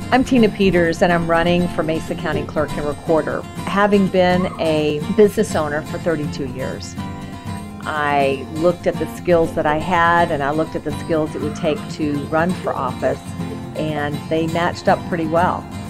I'm Tina Peters, and I'm running for Mesa County Clerk and Recorder. Having been a business owner for 32 years, I looked at the skills that I had, and I looked at the skills it would take to run for office, and they matched up pretty well.